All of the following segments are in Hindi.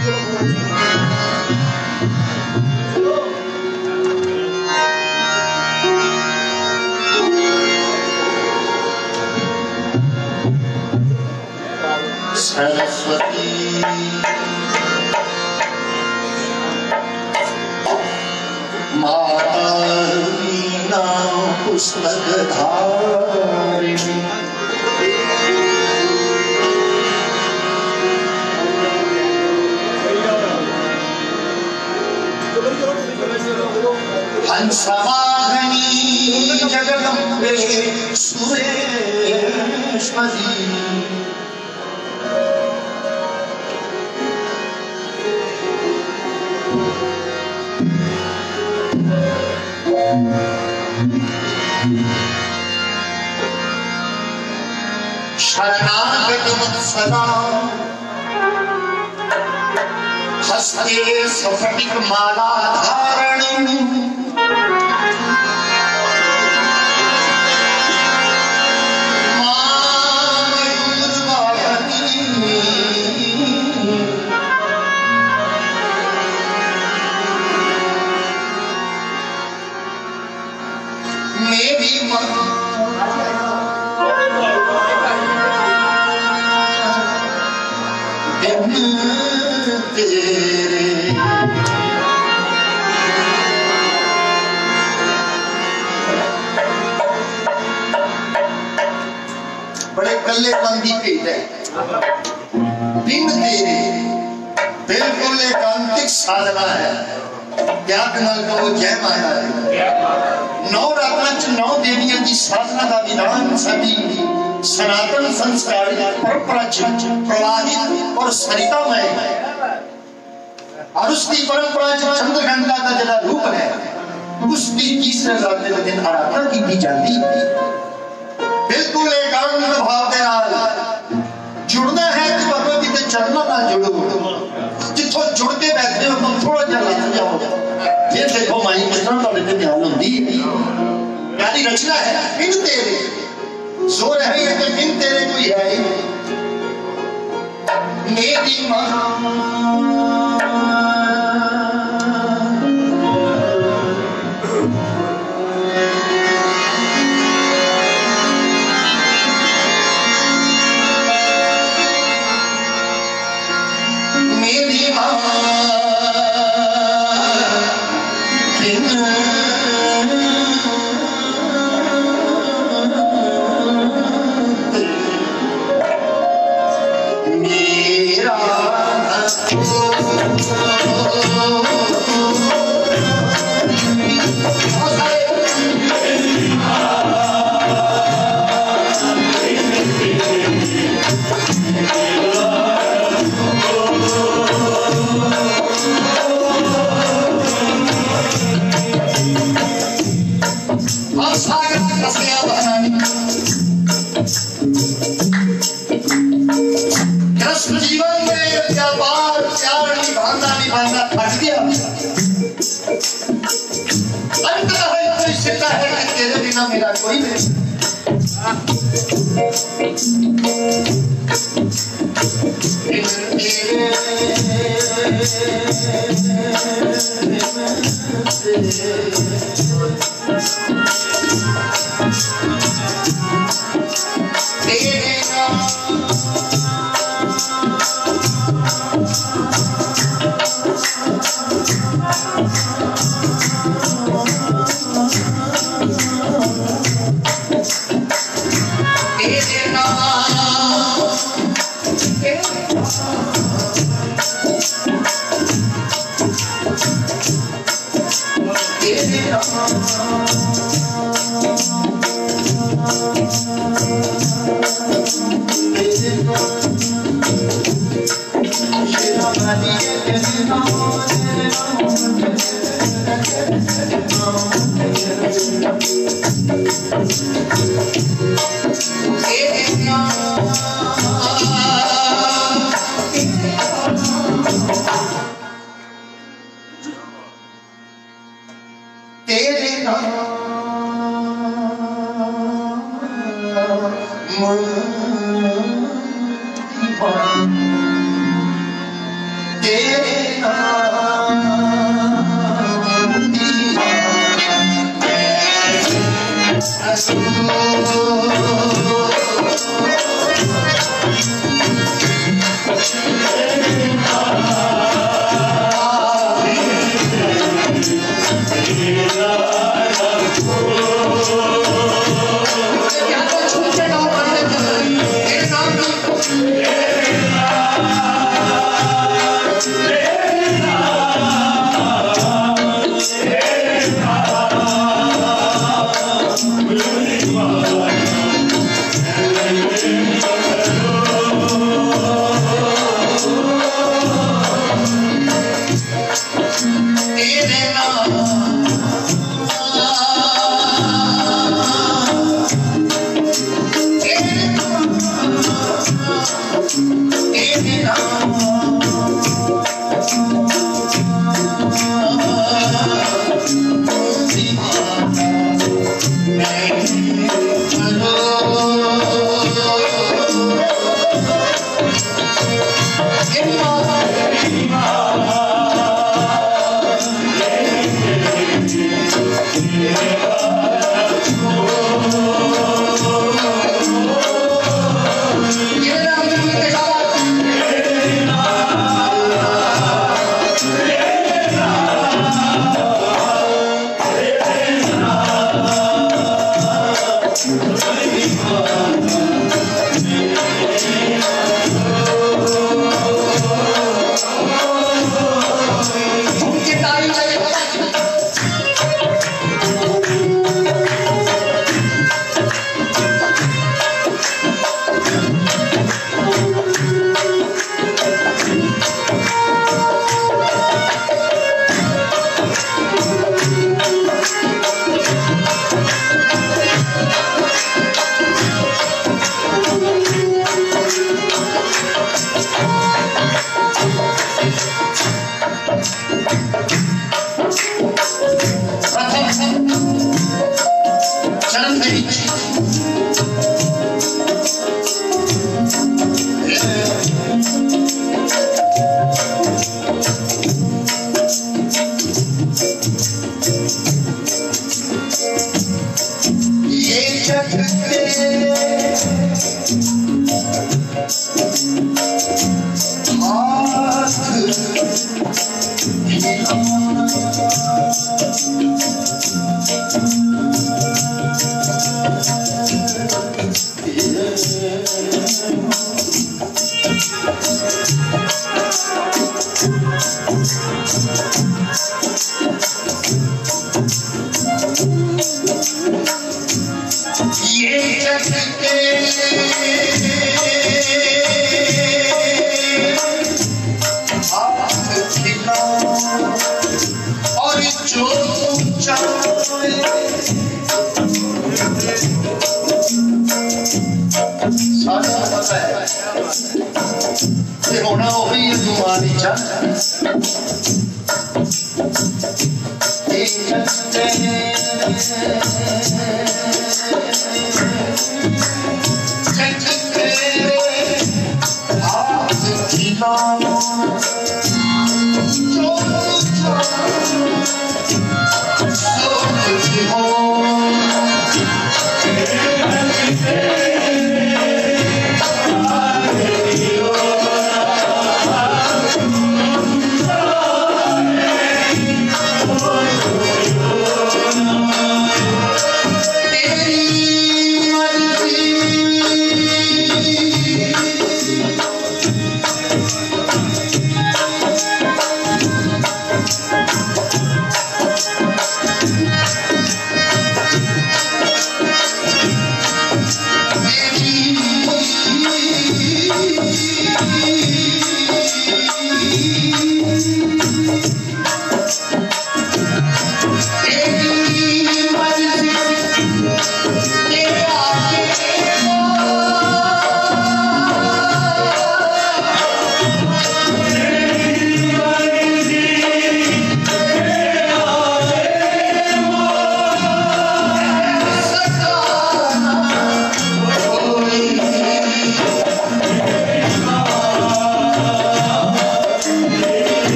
सरस्वती माता वीणा पुस्तक धारिणी हंसवाहनी जगदम्बे सुरेश्वरी शरणागत वत्सला हस्ते स्फटिक माला धारण मेरी माँ तेरे बड़े कल्लेपंथी भेद है। बिन तेरे बिल्कुल एकांतिक साधना है। त्याग नाल को जय माया है। नौ रत्न नौ देवियों की साधना का विधान सभी सनातन संस्कार परंपरा प्रवाहित और सरितामय है। और उसकी परंपरा जो चंद्रघंटा का जरा रूप है उसकी तीसरे रात दिन आराधना की जाती है। बिल्कुल एकांत भाव के नाल जुड़ना है तो भगवती के चरणों नाल जुड़ो। जिथों जुड़ के बैठे हो तुम थोड़ा जा लग जाओ। ये देखो माई कितना तुम्हारे पे ध्यान होती है। प्यारी रचना है। बिन तेरे जोर है ये कि बिन तेरे कोई है ही मेरी माँ मेरा कोई नहीं।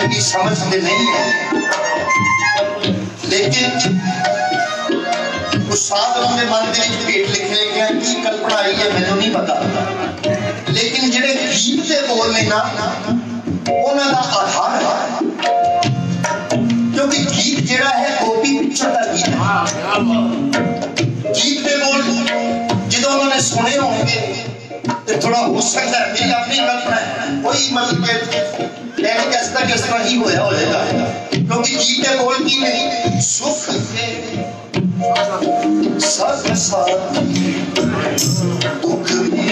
की समझते नहीं है, लेकिन उस साधु के मन के भेट लिखे गए की कल्पना आई है मैंने नहीं पता, लेकिन जेडे गीत के बोल ने ना उन्हों का आधार है, क्योंकि गीत जेड़ा है गोपी पिक्चर का गीत है। गीत के बोल जो उन्होंने सुने होंगे तो थोड़ा हो सकता है, मेरी अपनी कल्पना है, कोई मतलब किस तरह ही होया होगा, क्योंकि गीत के बोल की नहीं सुख सब दुख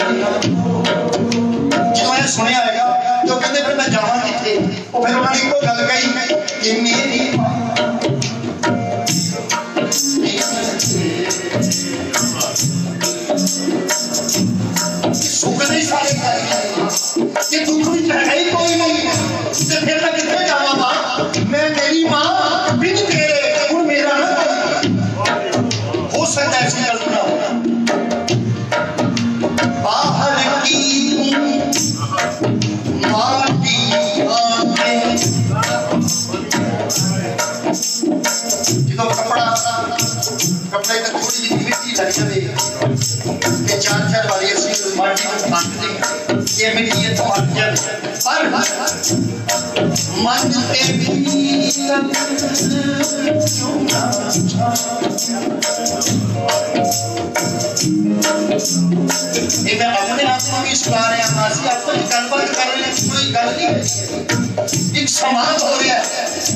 जो मैं सुनिया होगा तो कहते फिर मैं जावा किथे, वो फिर उन्होंने एक गल कही कि मेरी सुख नहीं सारे ये दुख भी है ही कोई नहीं, तो फिर मैं कितने जावा मां, मैं मेरी मां बिन तेरे और मेरा ना हो सकता है ऐसी कल्पना हो। बाहर की माटी जो कपड़े का थोड़ी जी मिट्टी लग जाए ये चार वाली ऐसी माटी में बांधते ये मिट्टी ये तो मर जाए, पर मन के ये मैं अपने आप को भी सुना रहे हैं, मासी आपको गलबात कर रहे हैं, कोई गल नहीं है, एक समाज हो रहा है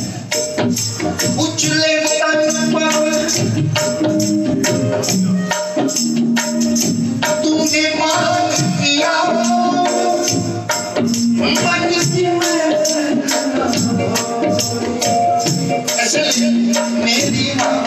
उछले तन पर तूने मान किया ऐसे मेरी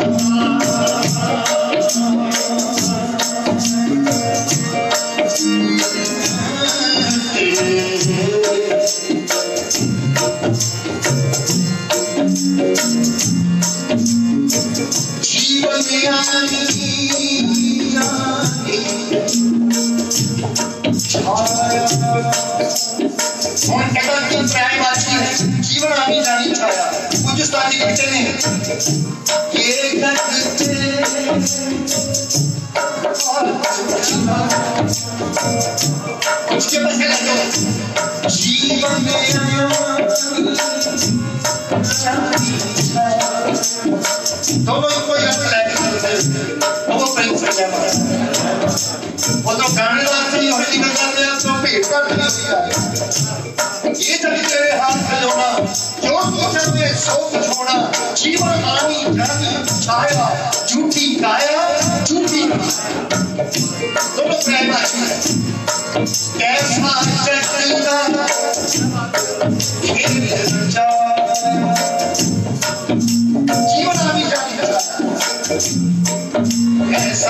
जीवन जीवन आनी जानी छाया कुछ स्थानी कहते हैं ये उसके पास जीवन में दोनों को याद वो प्रेम से वो तो गाने वाले ही होली में जाते हैं तो भेंट कर ये जब तेरे हाथ में होना जो कुछ में सो कुछ होना जीवन आनी जानी छाया झूठी काया झूठी दोनों प्रेम आती है कैसा चलता जीवन आनी जानी कैसा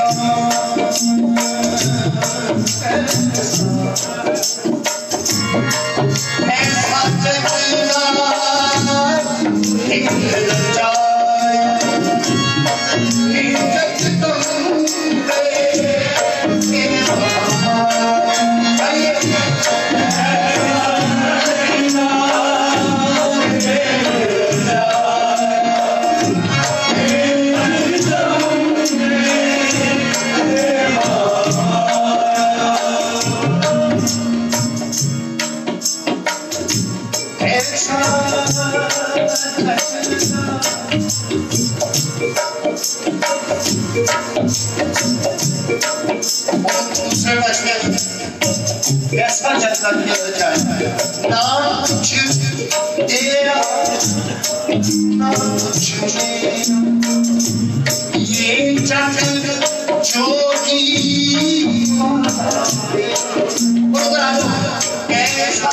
ऐसा जैसा किया जाए ना कुछ तेरा ना कुछ ये जग जोगी ऐसा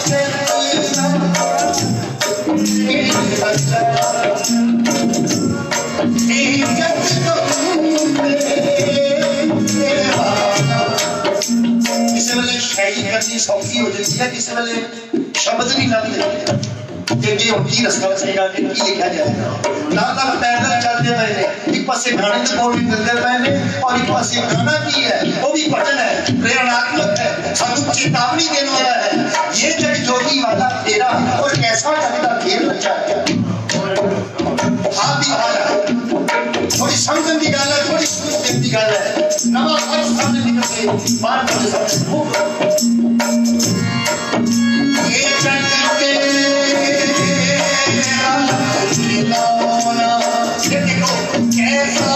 शायरी करनी सौखी हो जाती है, किसी वेले शब्द नहीं लगते कि ये उनकी रस्ता चलेगा कि लिखा जाएगा नाल पैदल चलते पे ने एक पासे गाने के बोल भी मिलते पे ने और एक पासे गाना की है वो भी भजन है प्रेरणात्मक है सानू चेतावनी देने वाला है ये जग जोगी वाला तेरा और कैसा जग का खेल बात ये देखो कैसा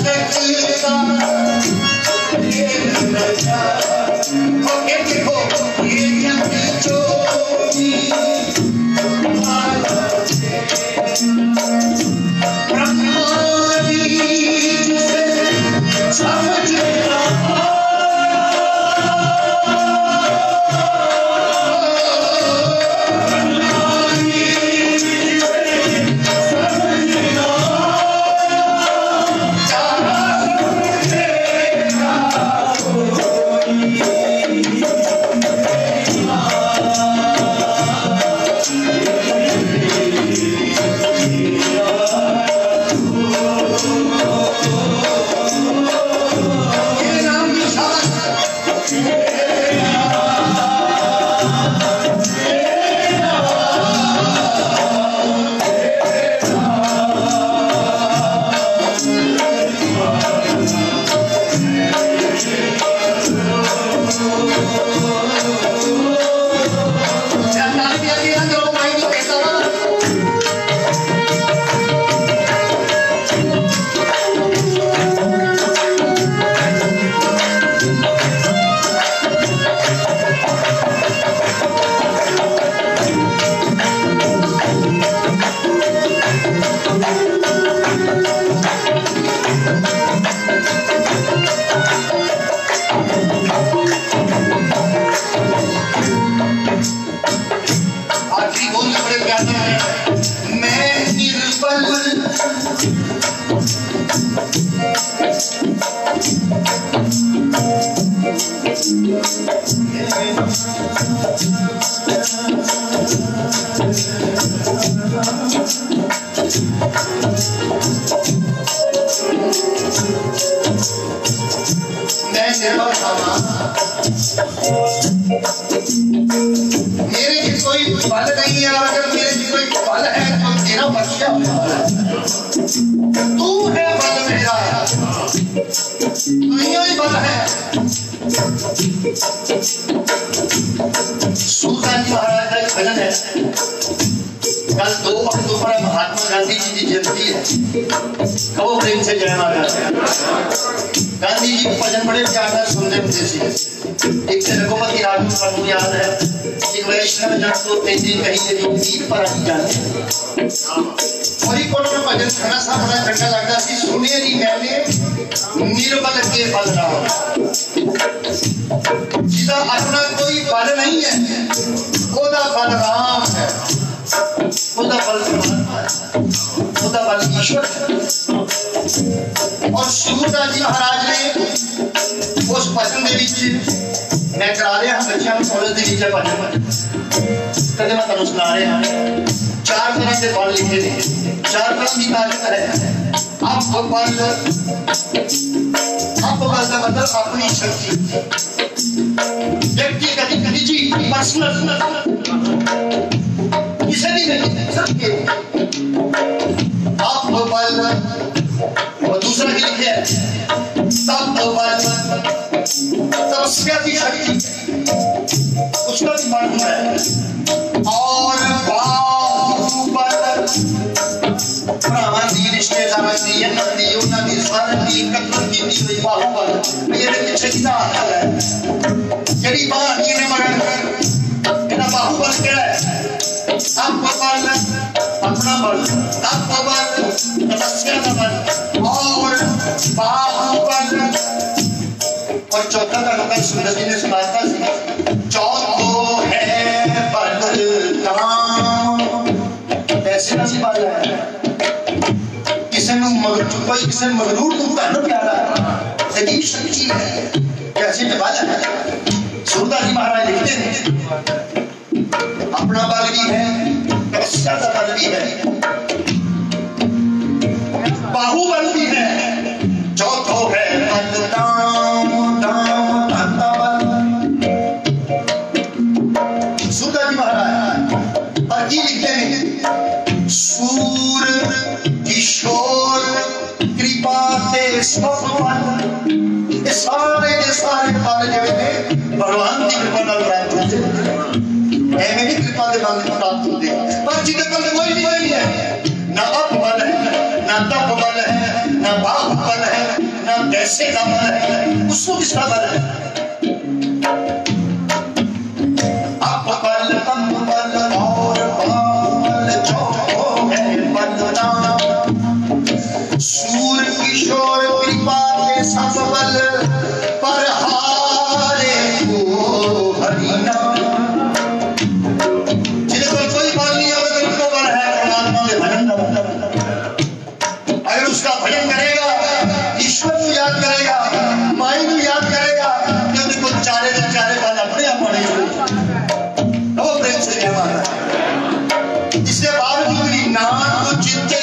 मेरे की कोई फल नहीं है, और अगर मेरे की कोई फल है तो तेरा बख्शा तू है बल मेरा, तू ही बल है। सूरदास जी महाराज का एक भजन है, कल 2 अक्टूबर महात्मा गांधी जी की जयंती है, कहो प्रेम से जय माता। गांधी जी के भजन बड़े प्यार से सुनते थे। एक से रघुपति राजू का याद है, एक वैष्णव जन को 3 दिन कहीं नहीं तीर पर आई जाते और एक कोण में भजन खाना सा बड़ा ठंडा लगता सी, सुने नहीं कहने निर्बल के बल राम, जिसका अपना कोई बल नहीं है, ओदा बल राम है, ओदा बल परमात्मा है, ओदा बल ईश्वर है। और सूरदास जी महाराज ने उस भजन दे विच मैं करा रहा बच्चों कॉलेज के भजन कदे मैं तुहानूं सुना रहा 4 तरह के बल लिखे ने, 4 तरह की ताकत है। आप बल का मतलब अपनी शक्ति, व्यक्तिगत निजी पर्सनल, किसी भी नहीं सबके आप बल। और दूसरा भी लिखे है सब बल, तपस्या की शक्ति उसका भी मालूम है। और बाहुबल भरावां दी रिश्तेदारां दी इन्हां दी उन्हां दी सारिआं दी इकट्ठी कीती होई बाहुबल, ਇਹਦੇ ਪਿੱਛੇ ਕਿਹਦਾ ਹੱਥ ਹੈ, ਜਿਹੜੀ ਬਾਹ ਜਿਹਨੇ ਮਗਰ ਇਹਦਾ ਬਾहुबल ਕਿਹੜਾ ਹੈ। सब बल अपना बल, तप बल तपस्या का बल, और बाहुबल। और चौथा का सुंदर जी ने सुनाता है, चौथो है बल काम। ऐसे ना बल है किसी को कोई किसी मगरूर को धन प्यारा अजीब शक्ति है, कैसे बल है। सूरदास जी महाराज लिखते हैं अपना बल भी है, तपस्या का बल भी है, बाहुबल भी है, चौथो है बल दाम दाम धंधा बल। सूरदास जी महाराज और जी लिखते हैं, सूर किशोर कृपा ते सब बल, इस सारे के सारे फल जिहड़े ने भगवान की कृपा नाल प्राप्त होते एवें दी कृपा दे नाल प्राप्त होते पर जिहदे कोल कोई नहीं है ना अप बल है ना तप बल है ना बाप बल है ना पैसे का बल है उसको किसका बल है अप बल तप बल और बाप बल जो है बलना सूर किशोर कृपा के सब बल पर हारे को हरिना जिन्हें कोई बल नहीं है उनको बल है परमात्मा के भजन का बल अगर उसका भजन करेगा ईश्वर को याद करेगा माई को याद करेगा तो देखो चारे से चारे बल अपने आप बने वो प्रेम से जय माता इसके बावजूद भी नाम को चिंते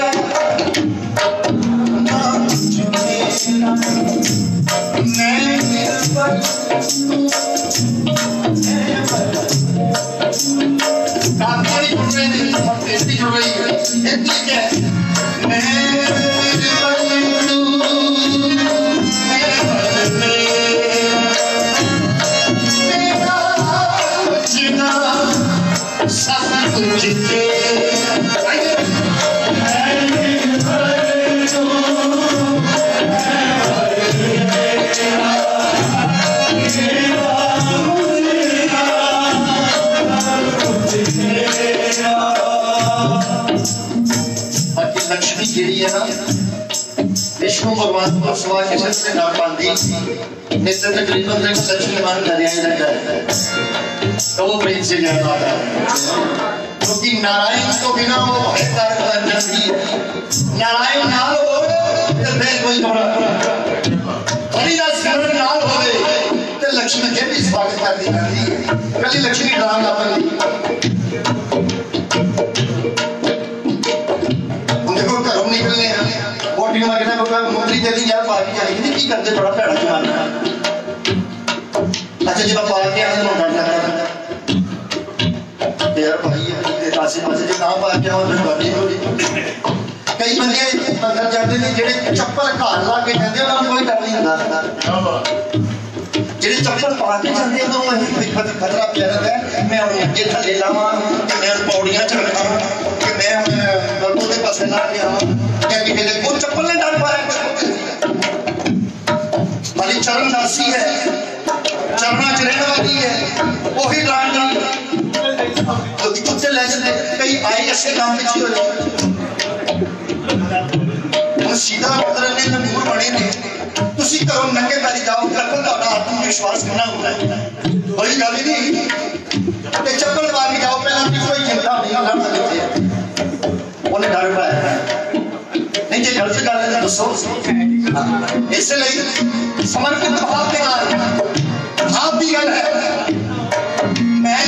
लक्ष्मी जी है ना विष्णु भगवान को सवा किसी से ना पाती नित्य तकरीबन तक लक्ष्मी मान नारायण है तो वो प्रेम से जय माता क्योंकि नारायण को बिना वो भयकार नहीं है नारायण ना हो तो फिर कोई हरिदास सिमरन ना हो तो लक्ष्मी के भी स्वागत करती है कली लक्ष्मी राम ना बनती नौकरी दे दी यार पार्टी जाएगी की करते बड़ा भैड़ा जमाना अच्छा जब पार्टी आने में डर लगता यार भाई आसे पासे जो ना पार्टी और करनी थोड़ी कई बंदे अंदर जाते ने जेड़े चप्पल घर ला के जाते उन्हें कोई डर नहीं होता जेड़े चप्पल पा के जाते हैं तो वही खतरा पिया रहता है मैं उन्हें अगे थले लावा कि मैं पौड़ियां चढ़ा कि मैं बल्बों के पास ना गया क्या कि मेरे को चप्पल ने डाल पाया वाली चरण दासी है चरणा चरण वाली है वही डाल तो कुत्ते ले जाते कई आई ऐसे काम में हो जाते और सीधा उतरने के मूल बने ने तुसी करो नंगे पैरी जाओ करन दा आत्मविश्वास करना होता है बड़ी गल नहीं ते चप्पल मार के जाओ पहला कोई चिंता नहीं करना देते उन्हें डर पाया नहीं जे गलत गल है दसो इसलिए समर्पित भाव के नाल आप भी गल है मैं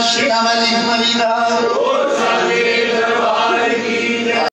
शिकावली परिवार